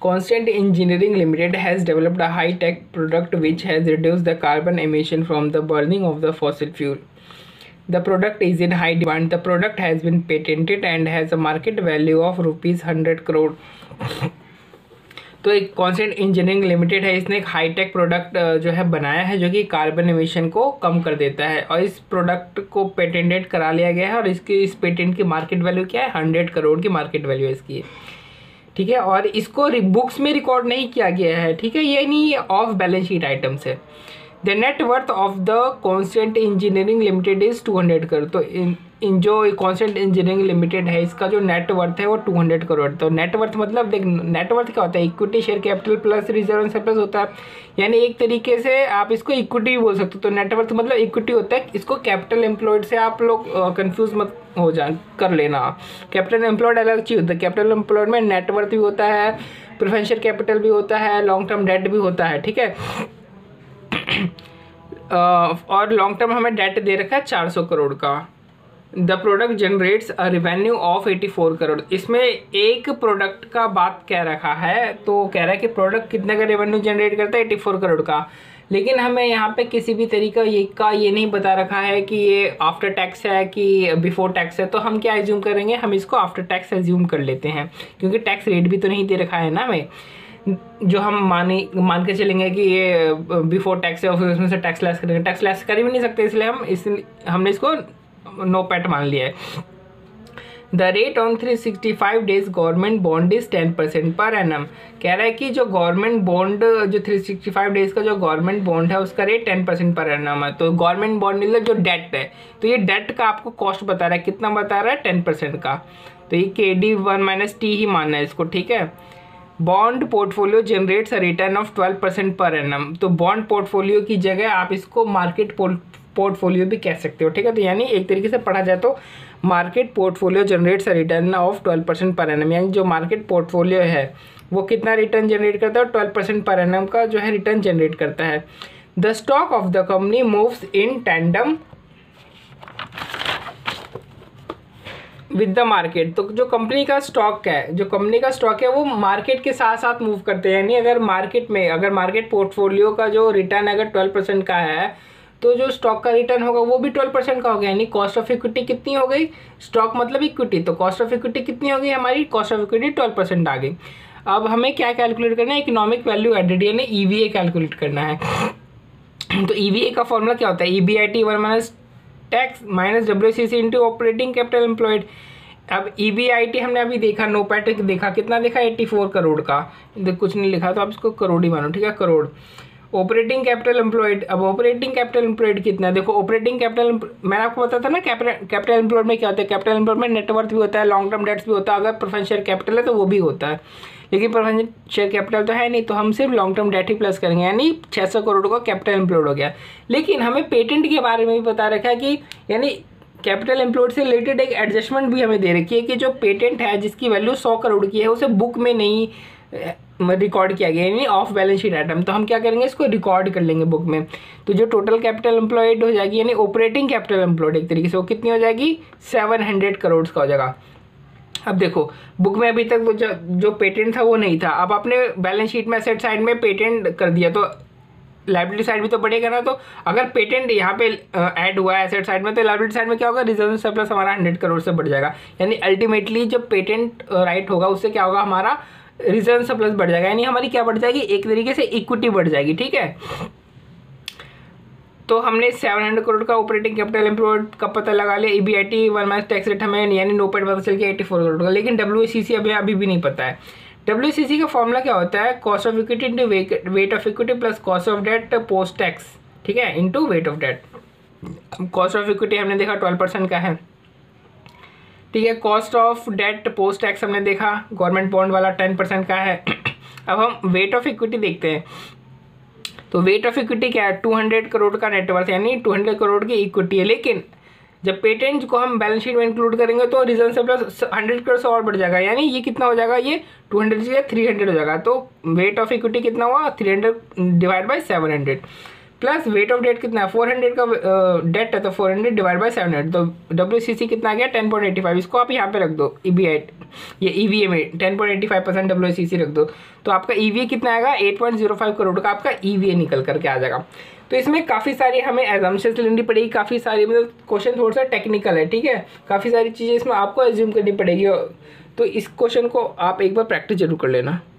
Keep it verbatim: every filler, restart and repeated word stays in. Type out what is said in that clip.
Constant Engineering Limited has developed a high-tech product which has reduced the carbon emission from the burning of the fossil fuel. The product is in high demand. The product has been patented and has a market value of rupees hundred crore. तो एक constant engineering limited है, इसने एक hi tech product जो है बनाया है जो कि कार्बन एमिशन को कम कर देता है, और इस प्रोडक्ट को पेटेंटेड करा लिया गया है, और इसकी इस पेटेंट की मार्केट वैल्यू क्या है, हंड्रेड करोड़ की मार्केट वैल्यू है इसकी. ठीक है, और इसको बुक्स में रिकॉर्ड नहीं किया गया है. ठीक है, ये नहीं ऑफ बैलेंस शीट आइटम्स है. The net worth of the constant engineering limited is two hundred crore. तो इन, इन जो कॉन्स्टेंट इंजीनियरिंग लिमिटेड है इसका जो नेट वर्थ है वो टू हंड्रेड करोड़. तो नेट वर्थ मतलब देख, नेट वर्थ क्या होता है, equity share capital plus reserve and surplus होता है. यानी एक तरीके से आप इसको इक्विटी भी बोल सकते हो. तो नेट वर्थ मतलब इक्विटी होता है. इसको कैपिटल एम्प्लॉयड से आप लोग कंफ्यूज मत हो जा कर लेना. कैपिटल एम्प्लॉयड अलग चीज़ होता है. कैपिटल एम्प्लॉयड में नेट वर्थ भी होता है, प्रेफरेंशियल कैपिटल भी होता है, लॉन्ग टर्म डेट भी होता है. ठीक है, Uh, और लॉन्ग टर्म हमें डेट दे रखा है चार सौ करोड़ का. The product generates a revenue of eighty four crore. इसमें एक प्रोडक्ट का बात कह रखा है, तो कह रहा है कि प्रोडक्ट कितने का रेवेन्यू जनरेट करता है, एटी फोर करोड़ का. लेकिन हमें यहाँ पे किसी भी तरीका ये का ये नहीं बता रखा है कि ये आफ्टर टैक्स है कि बिफोर टैक्स है. तो हम क्या एज्यूम करेंगे, हम इसको आफ्टर टैक्स एज्यूम कर लेते हैं, क्योंकि टैक्स रेट भी तो नहीं दे रखा है ना हमें. जो हम माने मान के चलेंगे कि ये बिफोर टैक्स है और फिर उसमें से टैक्स लेस करेंगे, टैक्स लेस कर ही नहीं सकते, इसलिए हम इस हमने इसको नो पैट मान लिया है. The rate on three sixty five days government bond is ten percent per annum. कह रहा है कि जो गवर्नमेंट बॉन्ड जो थ्री सिक्सटी फाइव डेज का जो गवर्नमेंट बॉन्ड है उसका rate ten percent per annum है. तो गवर्नमेंट बॉन्ड मतलब जो डेट है, तो ये डेट का आपको कॉस्ट बता रहा है, कितना बता रहा है, टेन परसेंट का. तो ये K D one minus T ही मानना है इसको. ठीक है, bond portfolio generates a return of twelve percent per annum. तो बॉन्ड पोर्टफोलियो की जगह आप इसको मार्केट पोर्टफोलियो भी कह सकते हो. ठीक है, तो यानी एक तरीके से पढ़ा जाए तो market portfolio generates a return of twelve percent per annum. यानी जो मार्केट पोर्टफोलियो है वो कितना रिटर्न जनरेट करता है, ट्वेल्व परसेंट पर एनम का जो है रिटर्न जनरेट करता है. The stock of the company moves in tandem with the market. तो जो कंपनी का स्टॉक है जो कंपनी का स्टॉक है वो मार्केट के साथ साथ मूव करते हैं. यानी अगर मार्केट में अगर मार्केट पोर्टफोलियो का जो रिटर्न अगर ट्वेल्व परसेंट का है, तो जो स्टॉक का रिटर्न होगा वो भी ट्वेल्व परसेंट का होगा. यानी कॉस्ट ऑफ इक्विटी कितनी हो गई, स्टॉक मतलब इक्विटी, तो कॉस्ट ऑफ इक्विटी कितनी हो गई हमारी, cost of equity twelve percent आ गई. अब हमें क्या कैलकुलेट करना है, इकोनॉमिक वैल्यू एडेड यानी ई वी ए कैलकुलेट करना है. तो ई वी ए का फॉर्मूला क्या होता है, E B I T one minus tax minus W C C into operating capital employed. अब ई बी आई टी हमने अभी देखा, नो पैट देखा, कितना देखा, एटी फोर करोड़ का. कुछ नहीं लिखा तो आप इसको करोड़ ही मानो. ठीक है, करोड़. ऑपरेटिंग कैपिटल एम्प्लॉयड, अब ऑपरेटिंग कैपिटल एम्प्लॉयड कितना, देखो ऑपरेटिंग कैपिटल, मैंने आपको बताया था ना कैपिटल कैपिटल एम्प्लॉयड में क्या होता है, कैपिटल एम्प्लॉयड में नेटवर्थ भी होता है, लॉन्ग टर्म डेट्स भी होता है, अगर प्रेफरेंस शेयर कैपिटल है तो वो भी होता है. लेकिन प्रेफरेंस शेयर कैपिटल तो है नहीं, तो हम सिर्फ लॉन्ग टर्म डेट ही प्लस करेंगे. यानी छः सौ करोड़ का कैपिटल एम्प्लॉयड हो गया. लेकिन हमें पेटेंट के बारे में भी बता रखा है कि यानी कैपिटल एम्प्लॉयड से रिलेटेड एक एडजस्टमेंट भी हमें दे रखी है कि जो पेटेंट है जिसकी वैल्यू सौ करोड़ की है उसे बुक में नहीं रिकॉर्ड किया गया, यानी ऑफ बैलेंस शीट आइटम. तो हम क्या करेंगे, इसको रिकॉर्ड कर लेंगे बुक में. तो जो टोटल कैपिटल एम्प्लॉयड हो जाएगी यानी ऑपरेटिंग कैपिटल एम्प्लॉयड एक तरीके से वो कितनी हो जाएगी, सेवन हंड्रेड करोड़ का हो जाएगा. अब देखो बुक में अभी तक वो जो, जो पेटेंट था वो नहीं था. अब आपने बैलेंस शीट में एसेट साइड में पेटेंट कर दिया तो लाइबिलिटी साइड भी तो बढ़ेगा ना. तो अगर पेटेंट यहाँ पे ऐड हुआ है एसेट साइड में, तो लाइबिलिटी साइड में क्या होगा, रिजर्व सरप्लस हमारा हंड्रेड करोड़ से बढ़ जाएगा. यानी अल्टीमेटली जब पेटेंट राइट होगा उससे क्या होगा, हमारा रिजर्व सरप्लस बढ़ जाएगा. यानी हमारी क्या बढ़ जाएगी, एक तरीके से इक्विटी बढ़ जाएगी. ठीक है, तो हमने सेवन हंड्रेड करोड़ का ऑपरेटिंग कैपिटल एम्प्लॉयड का पता लगा लिया. E B I T one minus tax rate हमें यानी नो पैट पता चल गया एटी फोर करोड़ का. लेकिन डब्ल्यू सी सी अभी अभी भी नहीं पता है. डब्ल्यू सी सी का फॉर्मूला क्या होता है, cost of equity into weight of equity plus cost of debt post tax. ठीक है, into weight of debt. Cost of equity हमने देखा ट्वेल्व परसेंट का है. ठीक है, cost of debt post tax हमने देखा गवर्नमेंट बॉन्ड वाला टेन परसेंट का है. अब हम वेट ऑफ इक्विटी देखते हैं. तो वेट ऑफ इक्विटी क्या है, टू हंड्रेड करोड़ का नेटवर्थ यानी टू हंड्रेड करोड़ की इक्विटी है. लेकिन जब पेटेंट को हम बैलेंस शीट में इंक्लूड करेंगे तो रिजर्व सरप्लस हंड्रेड करोड़ से और बढ़ जाएगा. यानी ये कितना हो जाएगा, ये टू हंड्रेड से थ्री हंड्रेड हो जाएगा. तो वेट ऑफ इक्विटी कितना हुआ, three hundred divide by seven hundred. Plus weight of debt कितना है, फोर हंड्रेड का डेट है तो four hundred divide by seven hundred, तो डब्ल्यू सी सी कितना आ गया टेन पॉइंट एटी फाइव। इसको आप यहाँ पे रख दो ई बी आई, ये ई वी ए में ten point eighty five percent W C C रख दो, तो आपका ई वी ए कितना आएगा eight point zero five crore का आपका ई वी ए निकल करके आ जाएगा। तो इसमें काफ़ी सारी हमें एजम्पशंस लेनी पड़ेगी, काफ़ी सारी मतलब क्वेश्चन थोड़ा सा टेक्निकल है, ठीक है, काफ़ी सारी चीज़ें इसमें आपको एज्यूम करनी पड़ेगी। तो इस क्वेश्चन को आप एक बार प्रैक्टिस जरूर कर लेना।